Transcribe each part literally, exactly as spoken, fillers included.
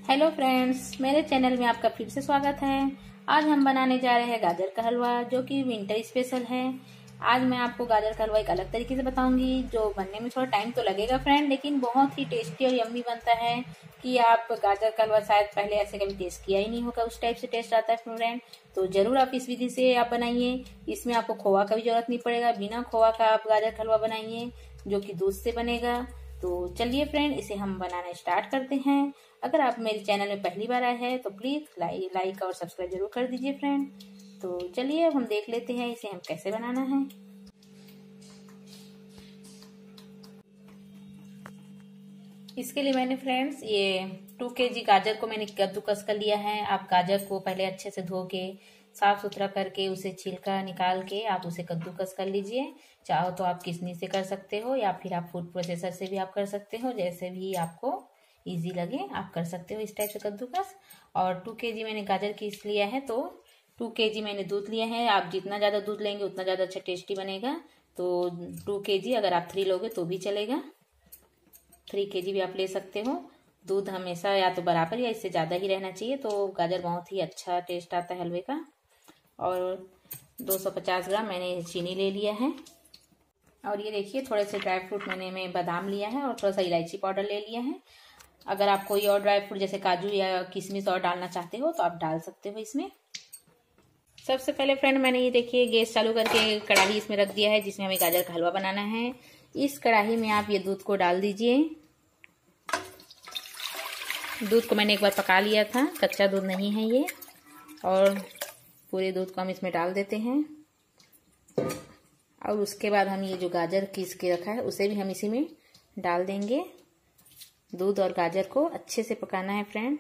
Hello friends, मेरे channel में आपका फिर से स्वागत है। आज हम बनाने जा रहे हैं गाजर का हलवा, जो कि विंटर स्पेशल है। आज मैं आपको गाजर का हलवा एक अलग तरीके से बताऊंगी, जो बनने में थोड़ा टाइम तो लगेगा फ्रेंड, लेकिन बहुत ही टेस्टी और यम्मी बनता है। कि आप गाजर का हलवा शायद पहले ऐसे कभी टेस्ट किया ही नहीं होगा, उस टाइप से टेस्ट आता है फ्रेंड। तो जरूर आप इस विधि से आप बनाइए। इसमें आपको खोआ का भी जरूरत नहीं पड़ेगा, बिना खोआ का आप गाजर का हलवा बनाइए, जो कि दूध से बनेगा। तो चलिए फ्रेंड, इसे हम बनाना स्टार्ट करते हैं। अगर आप मेरे चैनल में पहली बार आए हैं तो प्लीज लाइक लाइक और सब्सक्राइब जरूर कर दीजिए फ्रेंड। तो चलिए अब हम देख लेते हैं इसे हम कैसे बनाना है। इसके लिए मैंने फ्रेंड्स ये टू केजी गाजर को मैंने कद्दूकस कर लिया है। आप गाजर को पहले अच्छे से धो के साफ सुथरा करके उसे छिलका निकाल के आप उसे कद्दूकस कर लीजिए। चाहो तो आप किसनी से कर सकते हो या फिर आप फूड प्रोसेसर से भी आप कर सकते हो, जैसे भी आपको इजी लगे आप कर सकते हो इस टाइप से कद्दूकस। और टू केजी मैंने गाजर किस लिया है, तो टू केजी मैंने दूध लिया है। आप जितना ज्यादा दूध लेंगे उतना ज्यादा अच्छा टेस्टी बनेगा। तो टू केजी, अगर आप थ्री लोगे तो भी चलेगा, थ्री केजी भी आप ले सकते हो। दूध हमेशा या तो बराबर या इससे ज्यादा ही रहना चाहिए, तो गाजर बहुत ही अच्छा टेस्ट आता है हलवे का। और दो सौ पचास ग्राम मैंने चीनी ले लिया है। और ये देखिए थोड़े से ड्राई फ्रूट मैंने मैं बादाम लिया है और थोड़ा सा इलायची पाउडर ले लिया है। अगर आप कोई और ड्राई फ्रूट जैसे काजू या किशमिश और डालना चाहते हो तो आप डाल सकते हो इसमें। सबसे पहले फ्रेंड मैंने ये देखिए गैस चालू करके कढ़ाई इसमें रख दिया है, जिसमें हमें गाजर का हलवा बनाना है। इस कढ़ाई में आप ये दूध को डाल दीजिए। दूध को मैंने एक बार पका लिया था, कच्चा दूध नहीं है ये। और पूरे दूध को हम इसमें डाल देते हैं। और उसके बाद हम ये जो गाजर पीस के रखा है उसे भी हम इसी में डाल देंगे। दूध और गाजर को अच्छे से पकाना है फ्रेंड।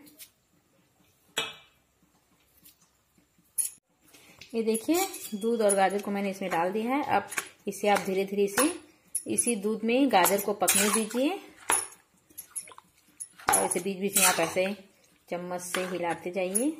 ये देखिए दूध और गाजर को मैंने इसमें डाल दिया है। अब इसे आप धीरे धीरे से इसी दूध में गाजर को पकने दीजिए। और इसे बीच बीच में आप ऐसे चम्मच से हिलाते जाइए।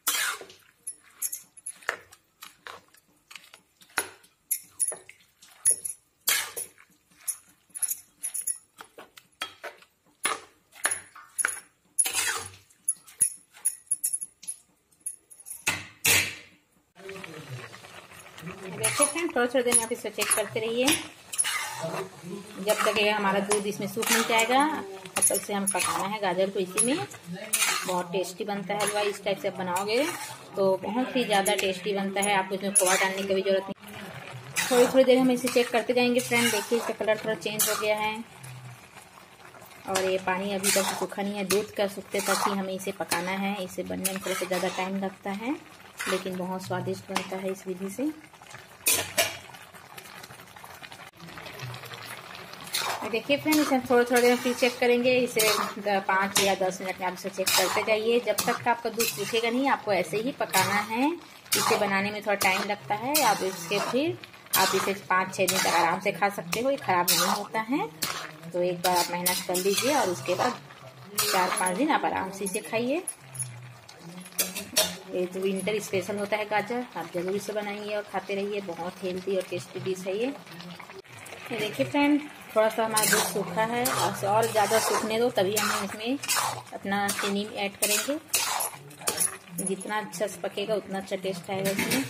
देखिए फ्रेंड, थोड़ा थोड़ा देर में आप इसे चेक करते रहिए जब तक ये हमारा दूध इसमें सूख नहीं जाएगा, तब तक से हम पकाना है गाजर को इसी में। बहुत टेस्टी बनता है हलवा, इस टाइप से आप बनाओगे तो बहुत ही ज़्यादा टेस्टी बनता है। आपको इसमें खोआ डालने की भी जरूरत नहीं। थोड़ी थोड़ी देर हम इसे चेक करते जाएंगे फ्रेंड। देखिए इसका कलर थोड़ा चेंज हो गया है और ये पानी अभी तक सूखा नहीं है। दूध का सूखते तक ही हमें इसे पकाना है। इसे बनने में थोड़ा सा ज़्यादा टाइम लगता है, लेकिन बहुत स्वादिष्ट बनता है इस विधि से। देखिए फ्रेंड, इसे हम थोड़ा थोड़ा देर फिर चेक करेंगे। इसे पाँच या दस मिनट में आप इसे चेक करते जाइए जब तक आपका दूध सूखेगा नहीं। आपको ऐसे ही पकाना है। इसे बनाने में थोड़ा टाइम लगता है। आप इसके फिर आप इसे पाँच छः दिन तक आराम से खा सकते हो, ये खराब नहीं होता है। तो एक बार आप मेहनत कर लीजिए और उसके बाद चार पाँच दिन आप आराम से इसे खाइए। ये तो विंटर स्पेशल होता है गाजर, आप जरूर इसे बनाइए और खाते रहिए। बहुत हेल्दी और टेस्टी डिश है ये। ये देखिए फ्रेंड, थोड़ा सा हमारा दूध सूखा है और ज़्यादा सूखने दो, तभी हम इसमें अपना चीनी ऐड करेंगे। जितना अच्छा से पकेगा उतना अच्छा टेस्ट आएगा इसमें।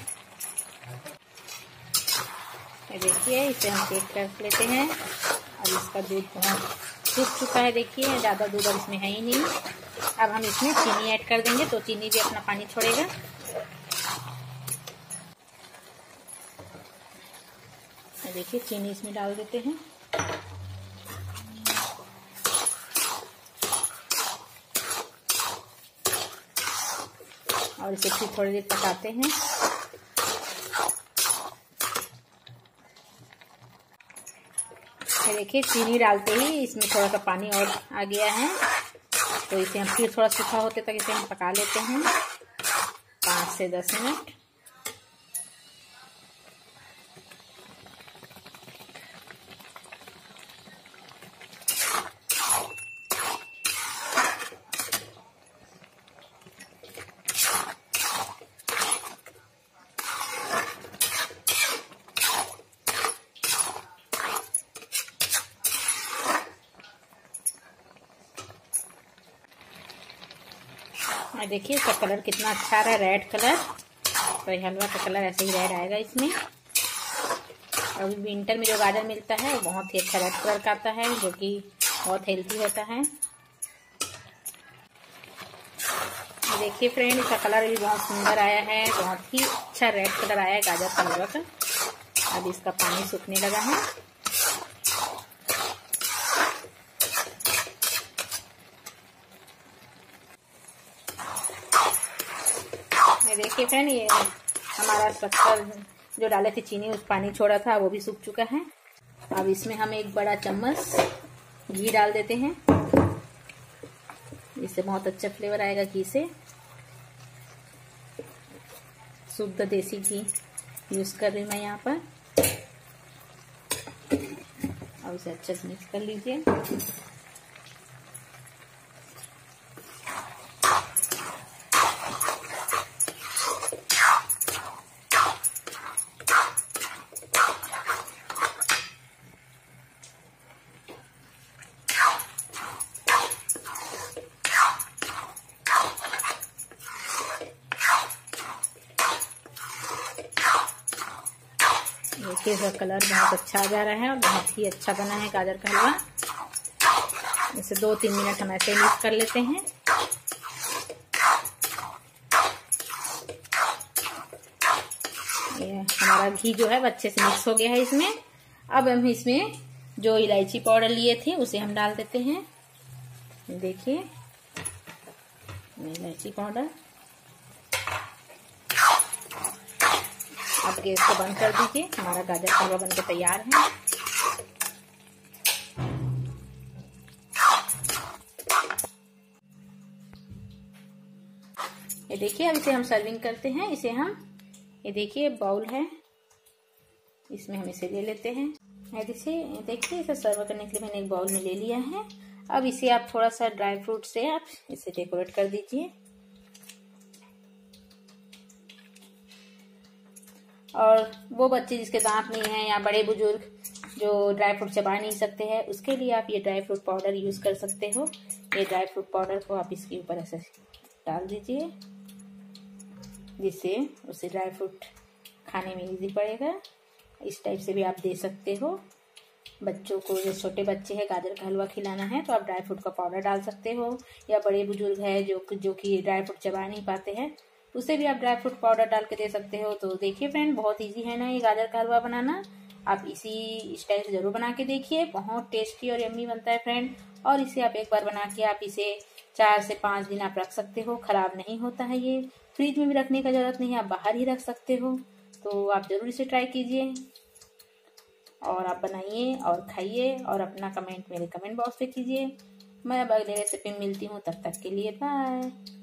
ये देखिए इसे हम चेक कर लेते हैं। अब इसका दूध बहुत सूख चुका है, देखिए ज़्यादा दूध अब इसमें है ही नहीं। अब हम इसमें चीनी ऐड कर देंगे तो चीनी भी अपना पानी छोड़ेगा। देखिए चीनी इसमें डाल देते हैं। और इसे फिर थोड़ी देर पकाते हैं। देखिए चीनी डालते ही इसमें थोड़ा सा पानी और आ गया है, तो इसे हम फिर थोड़ा सूखा होते तक इसे हम पका लेते हैं पाँच से दस मिनट। और देखिए इसका कलर कितना अच्छा आ रहा है, रेड कलर। तो ये हलवा का कलर ऐसे ही रेड आएगा इसमें। और विंटर में जो गाजर मिलता है वो बहुत ही अच्छा रेड कलर का आता है, जो कि बहुत हेल्दी होता है। देखिए फ्रेंड, इसका कलर भी बहुत सुंदर आया है, बहुत ही अच्छा रेड कलर आया है गाजर का हलवा का। अब इसका पानी सूखने लगा है। देखिए फ्रेंड, ये हमारा शक्कर जो डाले थे चीनी, उस पानी छोड़ा था वो भी सूख चुका है। अब इसमें हम एक बड़ा चम्मच घी डाल देते हैं। इससे बहुत अच्छा फ्लेवर आएगा घी से। शुद्ध देसी घी यूज कर रही हूँ मैं यहाँ पर। अब इसे अच्छे से मिक्स कर लीजिए। देखिए इसका कलर बहुत अच्छा आ जा रहा है और बहुत ही अच्छा बना है गाजर का हलवा। इसे दो तीन मिनट हम ऐसे मिक्स कर लेते हैं। ये हमारा घी जो है वो अच्छे से मिक्स हो गया है इसमें। अब हम इसमें जो इलायची पाउडर लिए थे उसे हम डाल देते हैं। देखिए इलायची पाउडर। अब गैस को बंद कर दीजिए। हमारा गाजर का हलवा बनकर तैयार है। ये देखिए, अब इसे हम सर्विंग करते हैं। इसे हम, ये देखिए बाउल है, इसमें हम इसे ले लेते हैं। ये देखिए देखिए इसे सर्व करने के लिए मैंने एक बाउल में ले लिया है। अब इसे आप थोड़ा सा ड्राई फ्रूट से आप इसे डेकोरेट कर दीजिए। और वो बच्चे जिसके दांत नहीं है या बड़े बुजुर्ग जो ड्राई फ्रूट चबा नहीं सकते हैं, उसके लिए आप ये ड्राई फ्रूट पाउडर यूज कर सकते हो। ये ड्राई फ्रूट पाउडर को आप इसके ऊपर ऐसे डाल दीजिए, जिससे उसे ड्राई फ्रूट खाने में इजी पड़ेगा। इस टाइप से भी आप दे सकते हो बच्चों को। जो छोटे बच्चे हैं, गाजर का हलवा खिलाना है तो आप ड्राई फ्रूट का पाउडर डाल सकते हो। या बड़े बुजुर्ग है जो जो कि ड्राई फ्रूट चबा नहीं पाते हैं, उसे भी आप ड्राई फ्रूट पाउडर डाल के दे सकते हो। तो देखिए फ्रेंड, बहुत इजी है ना ये गाजर का हलवा बनाना। आप इसी स्टाइल से जरूर बना के देखिए, बहुत टेस्टी और यम्मी बनता है फ्रेंड। और इसे आप एक बार बना के आप इसे चार से पाँच दिन आप रख सकते हो, खराब नहीं होता है ये। फ्रिज में भी रखने का जरूरत नहीं है, आप बाहर ही रख सकते हो। तो आप जरूर इसे ट्राई कीजिए और आप बनाइए और खाइए और अपना कमेंट मेरे कमेंट बॉक्स पे कीजिए। मैं अब अगले रेसिपी में मिलती हूँ, तब तक के लिए बाय।